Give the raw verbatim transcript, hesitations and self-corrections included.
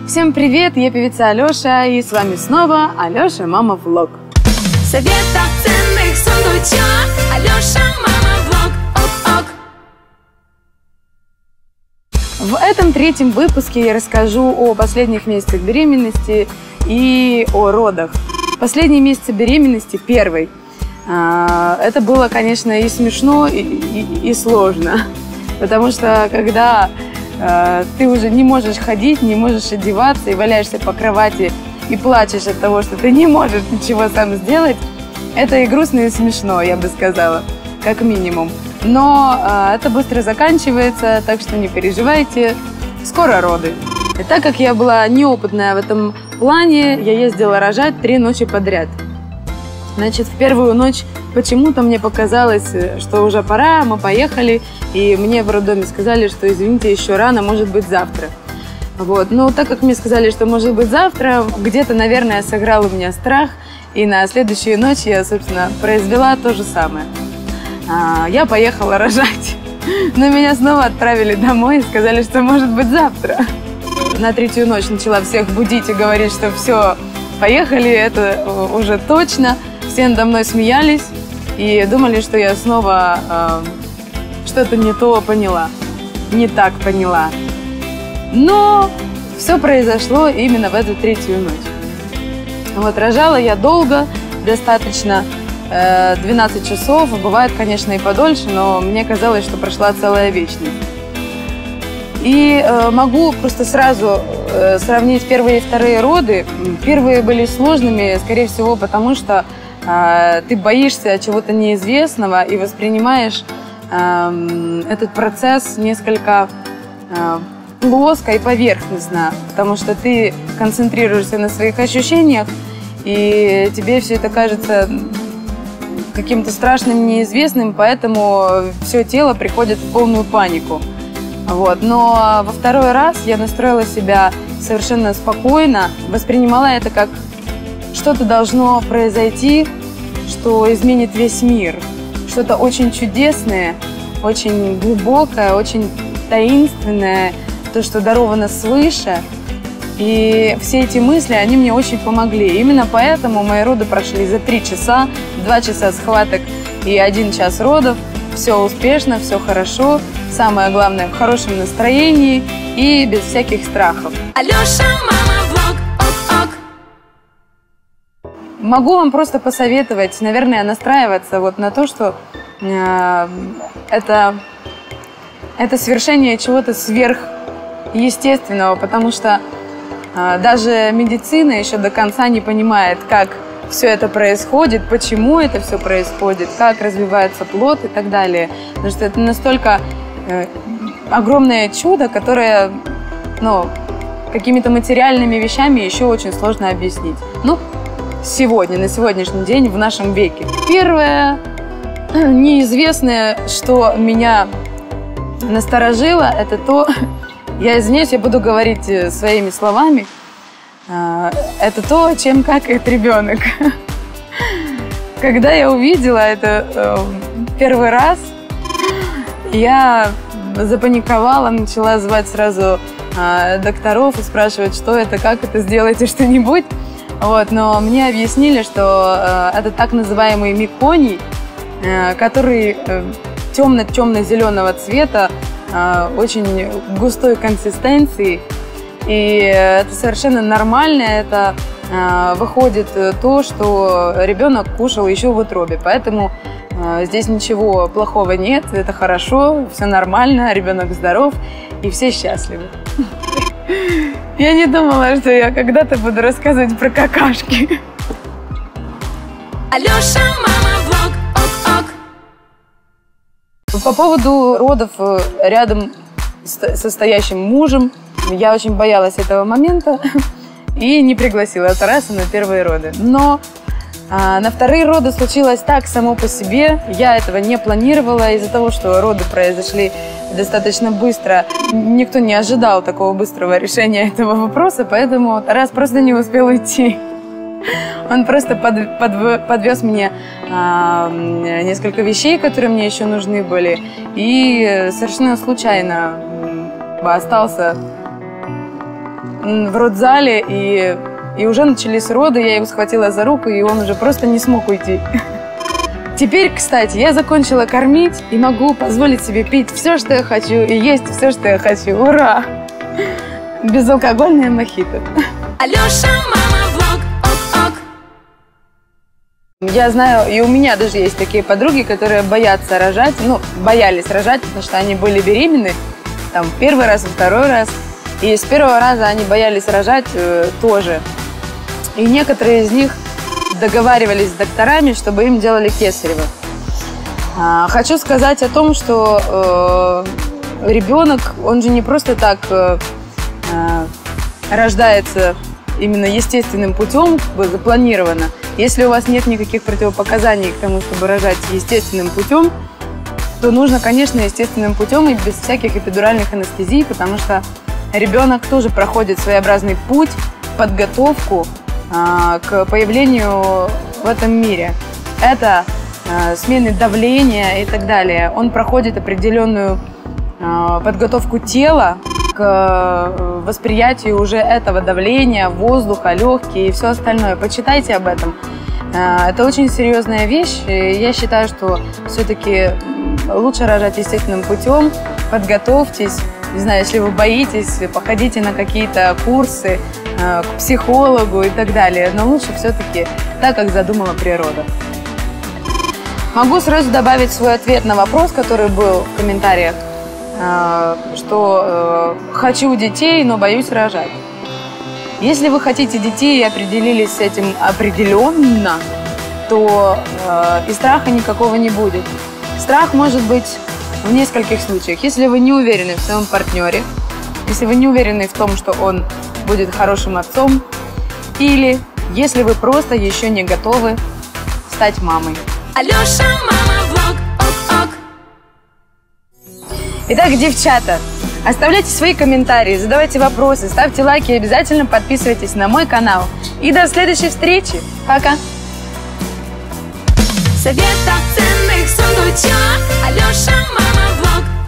Всем привет, я певица Алёша, и с вами снова Алёша Мама Влог. Совета в ценных сундучок, Алёша Мама Влог, ок-ок. В этом третьем выпуске я расскажу о последних месяцах беременности и о родах. Последние месяцы беременности, первый, это было, конечно, и смешно, и, и, и сложно, потому что когда ты уже не можешь ходить, не можешь одеваться и валяешься по кровати и плачешь от того, что ты не можешь ничего сам сделать, это и грустно, и смешно, я бы сказала, как минимум. Но э, это быстро заканчивается, так что не переживайте, скоро роды. И так как я была неопытная в этом плане, я ездила рожать три ночи подряд. Значит, в первую ночь почему-то мне показалось, что уже пора, мы поехали, и мне в роддоме сказали, что, извините, еще рано, может быть, завтра. Вот. Но так как мне сказали, что может быть завтра, где-то, наверное, сыграл у меня страх, и на следующую ночь я, собственно, произвела то же самое. А, я поехала рожать, но меня снова отправили домой и сказали, что может быть завтра. На третью ночь начала всех будить и говорить, что все, поехали, это уже точно. Все надо мной смеялись и думали, что я снова э, что-то не то поняла, не так поняла. Но все произошло именно в эту третью ночь. Вот, рожала я долго, достаточно, э, двенадцать часов, бывает, конечно, и подольше, но мне казалось, что прошла целая вечность. И э, могу просто сразу э, сравнить первые и вторые роды. Первые были сложными, скорее всего, потому что э, ты боишься чего-то неизвестного и воспринимаешь э, этот процесс несколько э, плоско и поверхностно, потому что ты концентрируешься на своих ощущениях, и тебе все это кажется каким-то страшным, неизвестным, поэтому все тело приходит в полную панику. Вот. Но во второй раз я настроила себя совершенно спокойно, воспринимала это как что-то должно произойти, что изменит весь мир. Что-то очень чудесное, очень глубокое, очень таинственное, то, что даровано свыше. И все эти мысли, они мне очень помогли. Именно поэтому мои роды прошли за три часа, два часа схваток и один час родов. Все успешно, все хорошо. Самое главное, в хорошем настроении и без всяких страхов. Алёша Мама Влог, ок-ок. Могу вам просто посоветовать, наверное, настраиваться вот на то, что э, это, это совершение чего-то сверхъестественного, потому что э, даже медицина еще до конца не понимает, как все это происходит, почему это все происходит, как развивается плод и так далее. Потому что это настолько э, огромное чудо, которое, ну, какими-то материальными вещами еще очень сложно объяснить. Ну, сегодня, на сегодняшний день, в нашем веке. Первое неизвестное, что меня насторожило, это то, я извиняюсь, я буду говорить своими словами, это то, чем какает ребенок. Когда я увидела это э, первый раз, я запаниковала, начала звать сразу э, докторов и спрашивать, что это, как это, сделайте что-нибудь. Вот, но мне объяснили, что э, это так называемый меконий, э, который э, темно-темно-зеленого цвета, э, очень густой консистенции. И это совершенно нормально, это э, выходит то, что ребенок кушал еще в утробе. Поэтому э, здесь ничего плохого нет, это хорошо, все нормально, ребенок здоров и все счастливы. Я не думала, что я когда-то буду рассказывать про какашки. Алёша Мама Влог, ок-ок. По поводу родов рядом со стоящим мужем, я очень боялась этого момента и не пригласила Тараса на первые роды. Но а, на вторые роды случилось так само по себе. Я этого не планировала из-за того, что роды произошли достаточно быстро. Никто не ожидал такого быстрого решения этого вопроса, поэтому Тарас просто не успел уйти. Он просто под, под, подвез мне а, несколько вещей, которые мне еще нужны были, и совершенно случайно остался в родзале, и, и уже начались роды, я его схватила за руку, и он уже просто не смог уйти. Теперь, кстати, я закончила кормить и могу позволить себе пить все, что я хочу, и есть все, что я хочу. Ура! Безалкогольное мохито. Алеша, мама, влог, ок-ок. Я знаю, и у меня даже есть такие подруги, которые боятся рожать, ну, боялись рожать, потому что они были беременны, там, первый раз, второй раз, и с первого раза они боялись рожать э, тоже. И некоторые из них договаривались с докторами, чтобы им делали кесарево. А, хочу сказать о том, что э, ребенок, он же не просто так э, э, рождается именно естественным путем, как бы запланировано. Если у вас нет никаких противопоказаний к тому, чтобы рожать естественным путем, то нужно, конечно, естественным путем и без всяких эпидуральных анестезий, потому что ребенок тоже проходит своеобразный путь, подготовку э, к появлению в этом мире. Это э, смены давления и так далее. Он проходит определенную э, подготовку тела к восприятию уже этого давления, воздуха, легкие и все остальное. Почитайте об этом. Это очень серьезная вещь. Я считаю, что все-таки лучше рожать естественным путем. Подготовьтесь. Не знаю, если вы боитесь, походите на какие-то курсы к психологу и так далее. Но лучше все-таки так, как задумала природа. Могу сразу добавить свой ответ на вопрос, который был в комментариях, что э, хочу детей, но боюсь рожать. Если вы хотите детей и определились с этим определенно, то э, и страха никакого не будет. Страх может быть в нескольких случаях. Если вы не уверены в своем партнере, если вы не уверены в том, что он будет хорошим отцом, или если вы просто еще не готовы стать мамой. Алеша, мама, влог, ок-ок. Итак, девчата, оставляйте свои комментарии, задавайте вопросы, ставьте лайки и обязательно подписывайтесь на мой канал. И до следующей встречи. Пока! Совет о ценных сундучах. Алеша, мама, влог.